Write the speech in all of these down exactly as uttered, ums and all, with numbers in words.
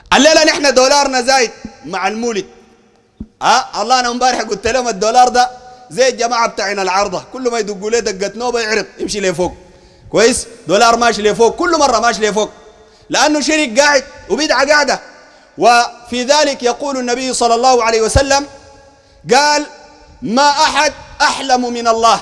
الليلة نحن دولارنا زايد مع المولد. ها الله أنا امبارح قلت لهم الدولار ده زي الجماعة بتاعنا العارضة، كل ما يدقوا ليه دقة نوبة يعرض يمشي لفوق. كويس؟ دولار ماشي لفوق كل مرة ماشي لفوق، لأنه شرك قاعد وبدعة قاعدة. وفي ذلك يقول النبي صلى الله عليه وسلم قال: ما أحد أحلم من الله.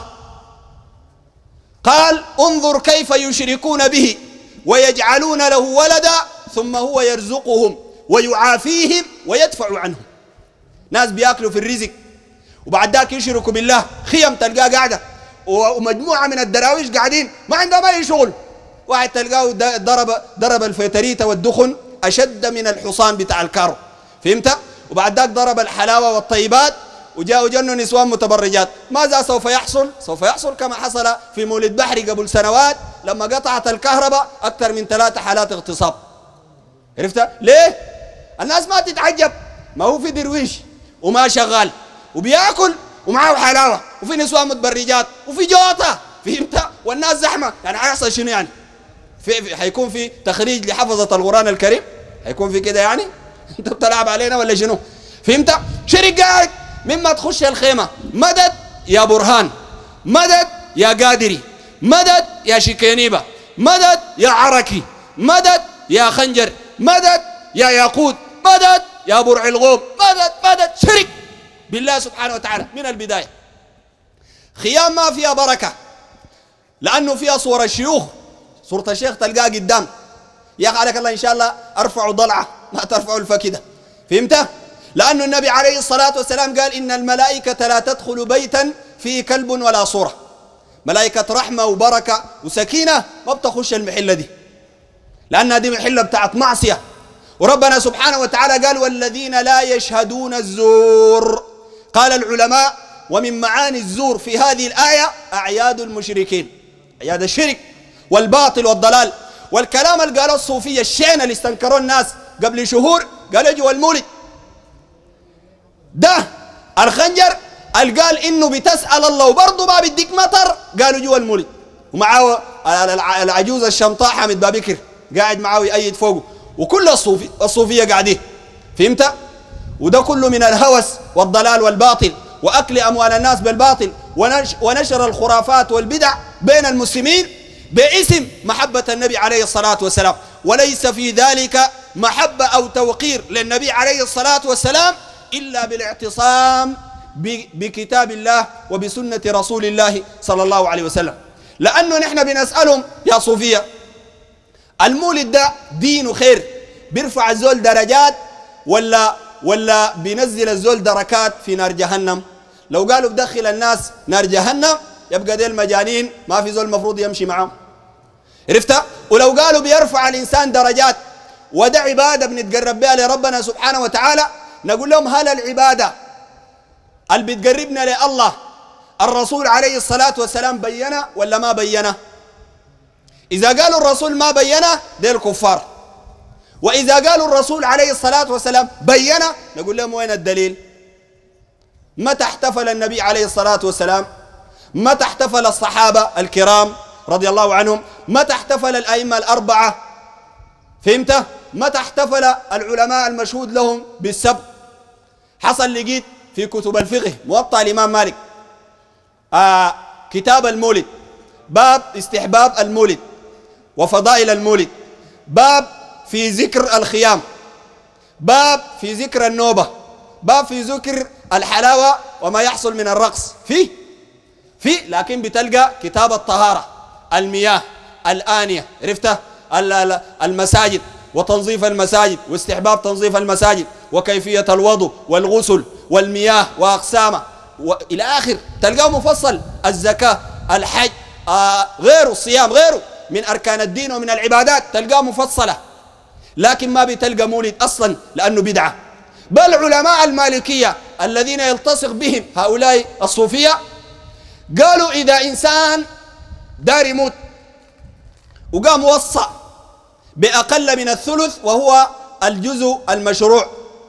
قال: انظر كيف يشركون به ويجعلون له ولدا ثم هو يرزقهم ويعافيهم ويدفع عنهم. ناس بياكلوا في الرزق وبعد ذاك يشركوا بالله، خيم تلقاه قاعدة ومجموعة من الدراويش قاعدين ما عندهم أي شغل. واحد تلقاه ضرب ضرب الفيتريتا والدخن أشد من الحصان بتاع الكارو، فهمت؟ وبعد ذاك ضرب الحلاوة والطيبات وجاءوا جنوا نسوان متبرجات. ماذا سوف يحصل؟ سوف يحصل كما حصل في مولد بحري قبل سنوات لما قطعت الكهرباء أكثر من ثلاثة حالات اغتصاب. عرفت؟ ليه؟ الناس ما تتعجب، ما هو في درويش وما شغال وبياكل ومعه حلاوة وفي نسوان متبرجات وفي جواطة، فهمت؟ والناس زحمة، يعني حيحصل شنو يعني؟ في, في حيكون في تخريج لحفظة القرآن الكريم؟ حيكون في كده يعني؟ انت بتلعب علينا ولا شنو؟ فهمت؟ شرك قاعد مما تخش الخيمة، مدد يا برهان، مدد يا قادري، مدد يا شكينيبة، مدد يا عركي، مدد يا خنجر، مدد يا ياقوت، مدد يا برع الغوم، مدد مدد. شرك بالله سبحانه وتعالى من البداية. خيام ما فيها بركة لأنه فيها صور الشيوخ، صورة الشيخ تلقاها قدام، يا أخي عليك الله إن شاء الله أرفعوا ضلعة ما ترفعوا الفكدة، فهمت؟ لأن النبي عليه الصلاة والسلام قال: إن الملائكة لا تدخل بيتا فيه كلب ولا صورة. ملائكة رحمة وبركة وسكينة ما بتخش المحلة دي، لأنها دي محلة بتاعت معصية. وربنا سبحانه وتعالى قال: والذين لا يشهدون الزور. قال العلماء: ومن معاني الزور في هذه الآية أعياد المشركين، أعياد الشرك والباطل والضلال. والكلام اللي قالوا الصوفية الشين اللي استنكروا الناس قبل شهور قالوا جوا المولد ده الخنجر اللي قال إنه بتسأل الله وبرضه ما بديك مطر، قالوا جوا المولد، ومعاه العجوز الشمطاء حامد بابكر قاعد معاه يأيد فوقه، وكل الصوفي الصوفية قاعدين، فهمت؟ وده كله من الهوس والضلال والباطل وأكل أموال الناس بالباطل ونشر الخرافات والبدع بين المسلمين باسم محبة النبي عليه الصلاة والسلام. وليس في ذلك محبة أو توقير للنبي عليه الصلاة والسلام إلا بالاعتصام بكتاب الله وبسنة رسول الله صلى الله عليه وسلم. لأنه نحن بنسألهم يا صوفية المولد ده دين وخير، بيرفع الزول درجات ولا ولا بينزل الزول دركات في نار جهنم؟ لو قالوا بدخل الناس نار جهنم يبقى دي المجانين ما في زول المفروض يمشي معهم، عرفت؟ ولو قالوا بيرفع الإنسان درجات وده عبادة بنتقرب بها لربنا سبحانه وتعالى، نقول لهم هل العبادة اللي بتقربنا لله الرسول عليه الصلاة والسلام بينا ولا ما بينا؟ إذا قالوا الرسول ما بينا دي الكفار، وإذا قالوا الرسول عليه الصلاة والسلام بينا نقول لهم وين الدليل؟ متى احتفل النبي عليه الصلاة والسلام؟ متى احتفل الصحابة الكرام رضي الله عنهم؟ متى احتفل الأئمة الأربعة؟ فهمت؟ متى احتفل العلماء المشهود لهم بالسبت؟ حصل لقيت في كتب الفقه موطأ الإمام مالك آه كتاب المولد، باب استحباب المولد وفضائل المولد، باب في ذكر الخيام، باب في ذكر النوبة، باب في ذكر الحلاوة وما يحصل من الرقص، فيه فيه لكن بتلقى كتاب الطهارة، المياه، الآنية، عرفته؟ المساجد وتنظيف المساجد واستحباب تنظيف المساجد وكيفية الوضوء والغسل والمياه وأقسامه وإلى آخر، تلقاه مفصل. الزكاة، الحج، آه غيره، الصيام غيره من أركان الدين ومن العبادات تلقاه مفصلة، لكن ما بتلقى مولد أصلا لأنه بدعة. بل علماء المالكية الذين يلتصق بهم هؤلاء الصوفية قالوا إذا إنسان دار يموت وقام وصى بأقل من الثلث وهو الجزء المشروع،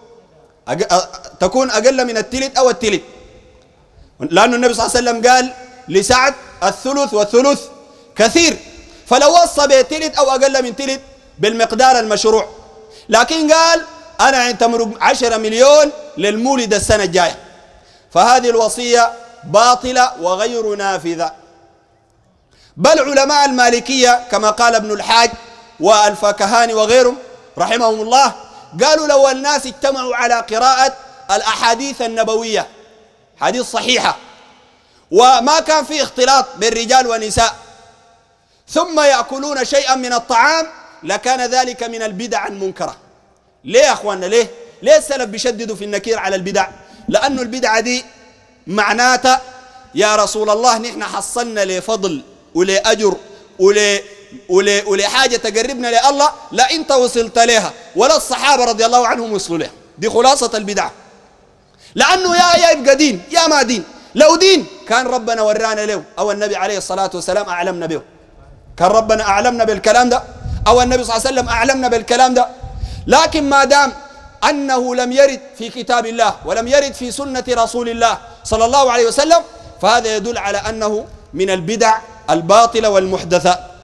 تكون أقل من التلت أو التلت، لأن النبي صلى الله عليه وسلم قال لسعد الثلث والثلث كثير، فلو وصى بتلت أو أقل من تلت بالمقدار المشروع. لكن قال أنا تمرق عشرة مليون للمولد السنة الجاية. فهذه الوصية باطلة وغير نافذة. بل علماء المالكية كما قال ابن الحاج والفكهاني وغيرهم رحمهم الله قالوا لو الناس اجتمعوا على قراءة الأحاديث النبوية حديث صحيحة وما كان في اختلاط بين رجال ونساء ثم يأكلون شيئا من الطعام لكان ذلك من البدع المنكرة. ليه يا أخواننا؟ ليه؟ ليه السلف بيشددوا في النكير على البدع؟ لأنه البدعة دي معناتها يا رسول الله نحن حصلنا لفضل ولأجر ول ول ولحاجة تقربنا لله لا أنت وصلت لها ولا الصحابة رضي الله عنهم وصلوا لها. دي خلاصة البدعة. لأنه يا يا يبقى دين يا ما دين. لو دين كان ربنا ورانا له أو النبي عليه الصلاة والسلام أعلمنا به. كان ربنا أعلمنا بالكلام ده أو النبي صلى الله عليه وسلم أعلمنا بالكلام ده. لكن ما دام أنه لم يرد في كتاب الله ولم يرد في سنة رسول الله صلى الله عليه وسلم فهذا يدل على أنه من البدع الباطلة والمحدثة.